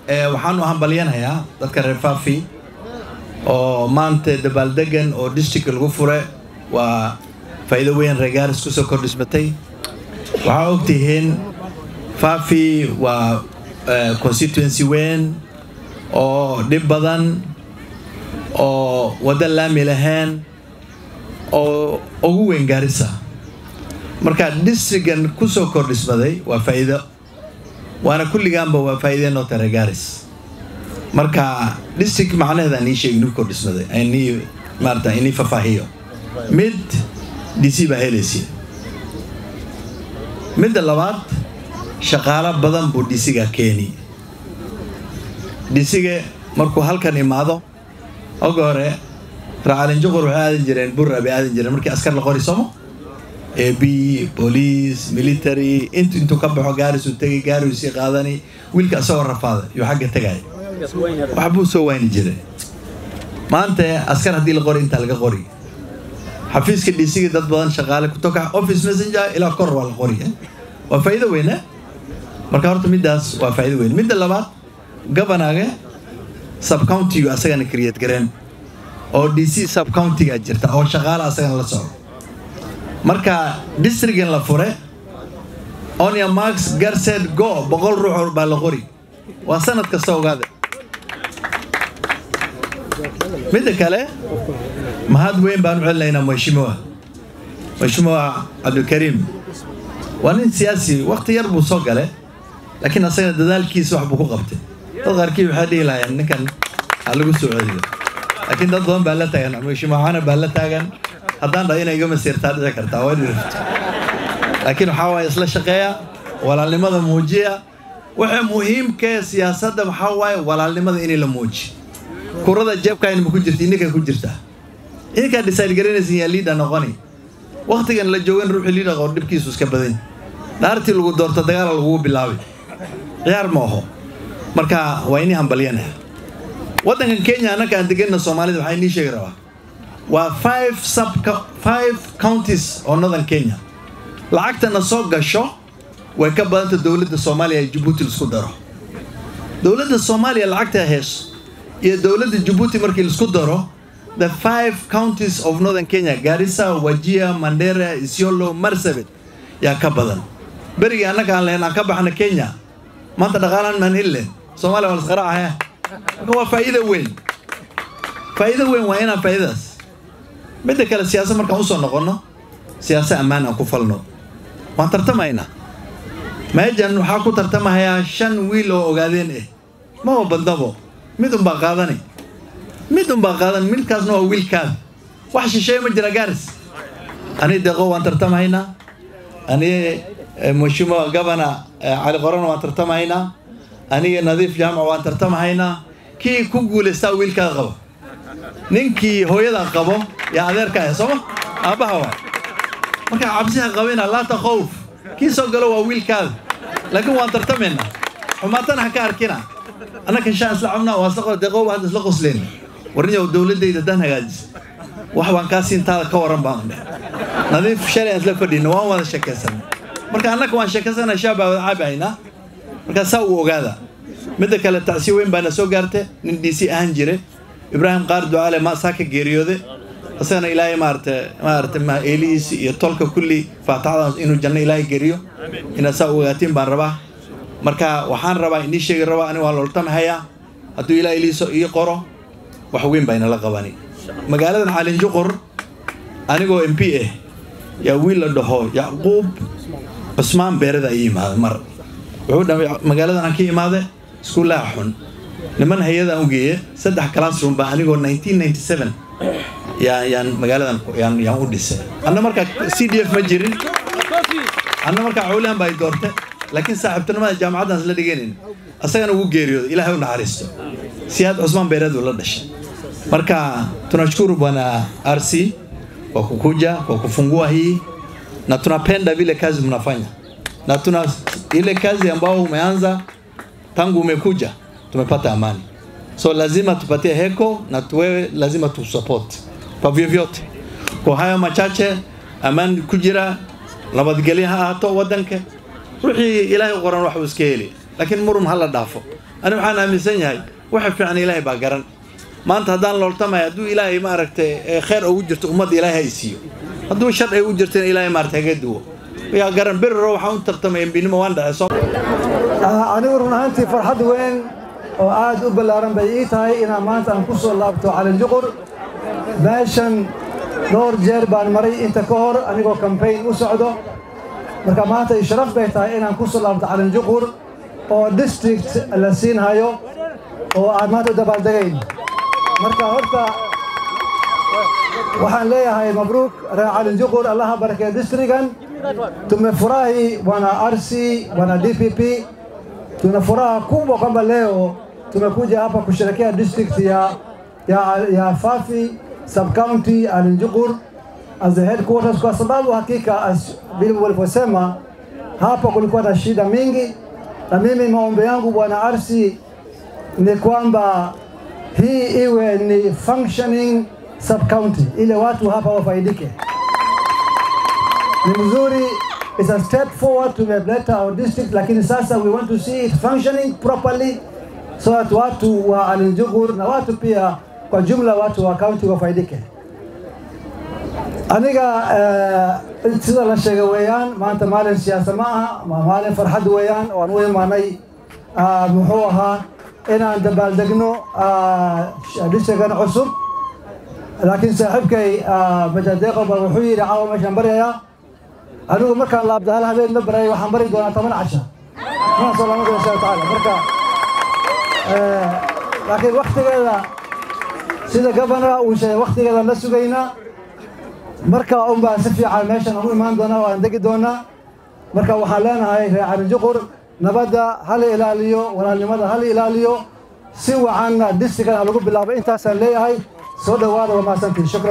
waxaan u hambaliyanayaa dadka reer Faafi oo maanta dabaaldegan oo district lagu fure waa faa'iido weyn reer Gaaris ku soo kordhismatay waxaa ogtihiin Faafi waa constituency weyn oo dhib badan oo wada laami lahayn oo ugu weyn Gaarisa marka districtgan ku soo kordhismaday waa faa'iido waana kulligaanba waa faa'iido noo taray Gaaris marka district macnaheeda aan sheegay inuu kordhismaday ay maarta inay fafaahiyo mid DC ba helaysi mid labaad shaqaale badan buu DC-ga keeni DC-ga markuu halkan imaado ogore raalin juqur waxa aad jireen burra bay aad jireen markii askar la qori somo AB police military intu ka baxo Gaaris uu tagay Gaaris si qaadani wiilka soo rafaaday iyo xagga tagay wax buu soo wayni jiray maanta askar hadii la qori inta laga qori xafiiska DC-ga dad badan shaqaale ku toka office messenger ila kor wal qori waa faa'iido weyn marka horta midaas waa faa'iido weyn midda labaad governorga sub county asagana create gareen oo DC sub county ga jirta oo shaqaale asagana la soo marka districtgan la fure on your marks get set go boqol ruux baa la qori waa sanad kasta ogaada mid kale mahad weyn baan u celinaynaa mashmuuca Abdul Karim waan siyaasi waqti yar buu soo galay laakiin asagana dadaalkiisa wax buu ku qabtay dad qarkii waxa dhiilayaan ninkan lagu soo celiyo laakiin dad badan baa la taagan mashmuucana baa la taagan haddaan dhahay inay gama seertaa dhici kartaa waa dhirifto laakiin waxa waaye isla shaqeeya walaalnimada muujiya waxa muhiimka siyaasadda waxa waaye walaalnimada in la muujiyo kurada jeebka in ku jirto inka ku jirta inka decide garanaysan yaa leader noqoni waqtigan la joogan ruuxi leader oo dibkiisu iska badan daarti lagu doorto dagaal lagu bilaabay ciyaar ma aha marka waa inay hambaliyana wadankan Kenya anaka aan deganna Soomaalida waxa inii sheegay rabaa waa 5 counties oo northern Kenya lacagtana soo gasho way ka badanta dawladda Soomaaliya ee Djibouti isku daro dawladda Soomaaliya lacagta hees iyo dawladda Djibouti markii isku daro the 5 counties of northern Kenya Garissa Wajir Mandera Isiolo Marsabit yaa ka badan bariga anaka aan leenahay ka baxna Kenya maanta dhaqaalan man illeen Soomaaliya wal qaraacaya waa faa'iido weyn waa inaan faa'iidaas mid kale siyaasad markaan u soo noqono siyaasad ammaan aan ku falno waan tartamaynaa meejan waxa ku tartamayaa 5 wiil oo ogaadeen ma badnabo mid un baa qaadan midkaasna waa wiilkaan wax shisheey ma jira Gaaris ani deeqo waan tartamaynaa ani mashmuuca gabana Ali Qoran waan tartamaynaa aniga Nadiif Jaamac waan tartamaynaa kii ku guuleysta wiilka qabo ninkii hooyada qabo yaa adeerka soo aabaha waa marka cabsiha qabina la taqoof kii soo galo waa wiilkaada laakiin waan tartamaynaa xumaatana ka arkina anaka shaan isla cunna waa saqo deeqo waa isla qosleen warniyo dawladayda dan hagaajis wax waan ka siintaa ka waran baan Nadiif shalay isla fadhino waan wada sheekaysan marka anaka waan sheekaysanaa shabaab caabayna marka saa u ogaada mid kale tacsi weyn baan soo gaartay nin DC ahaan jiray Ibrahim Qaar Ducaale ma saaka geeriyooday asana Ilaahay maartay ma Eliis iyo tolka kulli faataada inuu janno Ilaahay geeriyo ina saa u ogaatiin baan rabaa marka waxaan rabaa in sheegay rabaa ani waa loltamahay haduu Ilaahay liiso iyo qoro wax weyn bayna la qabani magaalada Caalin Juqur anigoo MP ya wiil la dhaho Yaqoob Usmaan Beerada yimaad mar wuxuu dhamay magaalada aan ka imaade iskuulaha xun niman hay'ada u geeyay 3 classroom baa anigoo 1997 yaan magaaladan yaan u dhisay anna marka CDF ma jirin anna marka cawlaan bay doortay laakiin saaxiibtinimada jaamacadan la dhigeenin asagana uu geeriyooday Ilaahay u naxariisto Siyaad Usmaan Beerada la dhashay marka tunashukuru bwana RC kwa kukuja kwa kufungua hii na tunapenda vile kazi mnafanya na tuna ile kazi ambayo umeanza tangu umekuja tumepata amani so lazima tupatie heko na tuwewe lazima tusupport kwa vyovyote kwa haya machache amani kujira labadgeliha haato wadanka ruuxi Ilaahay qoran wax uu iska heli laakiin murun hala dhaafo أنا وحنا أمسني هاي واحد في عن إلهي باقرن ما أنت هدان لولتما يدو إلهي ما ركت خير أو وجرت أمد إلهي يسيو هدو شر أو وجرت إلهي ما رتجدوه يا قرن بر روح وأنت ترتمي بينما واندا أنا ورنا أنت فرحة وين وعاد أبلارن بيئت هاي إن ما أنت أنقص الله بتو على الجقر باشن دور جربان مري أنت كور أنا جو كامبين وسعده مركا ما أنت إشراف بيت هاي إن أنقص الله بتو على الجقر أو ديستريكت اللسين هايو أو عماد دبالدين مركا هرتا وحن ليه هاي مبروك على الجقر الله بركة ديستريكان تم فراهي وانا RC وانا DPP tunafuraha kubwa kwamba leo tumekuja hapa kusherehekea district ya Fafi sub county Al-Juqur as the headquarters, kwa sababu hakika vile walivyosema hapa kulikuwa na shida mingi, na mimi maombi yangu bwana RC ni kwamba hii iwe ni functioning sub county ile watu hapa wafaidike. Ni mzuri. It's a step forward to better our district, lakini sasa we want to see it functioning properly so that watu wa Al-Juqur na watu pia kwa jumla watu wa county wafaidike. Aniga sida la sheegay weeyaan maanta maalin siyaasa ma aha, maalin farxad weeyaan oo aan u imaanay muxuu ahaa inaan dabaaldegno districtkan cusub. laakiin saaxiibkay majadeeqo wuxuu yiri caawa meeshaan baryayaa أنا مركا الله عبد الله هذا المبرر وحمري دونا 18 ما شاء الله ما شاء الله تعالى مركا لكن وقت هذا سيدا قبنا وشيء وقت هذا لا سجينا مركا بسفي على ماشي أنا إيمان دونا وعندك دونا مركا وحالنا هاي على الجقر نبدأ هل إلى اليوم ولا لماذا هل إلى اليوم سوى عنا دستك على قبل الله أنت سنلي هاي صدق وما سنتين. شكرا.